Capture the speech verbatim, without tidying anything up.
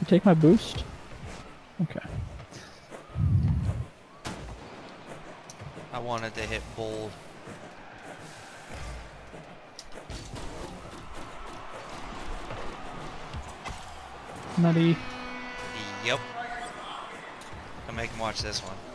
take my boost? Okay. I wanted to hit bold. Nutty. Yep. I'll make him watch this one.